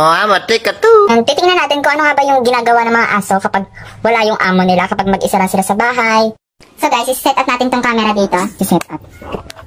matik ka to. Titingnan natin kung ano nga ba yung ginagawa ng mga aso kapag wala yung amo nila, kapag mag-isa lang sila sa bahay. So guys, i-set up natin tong camera dito. I-set up.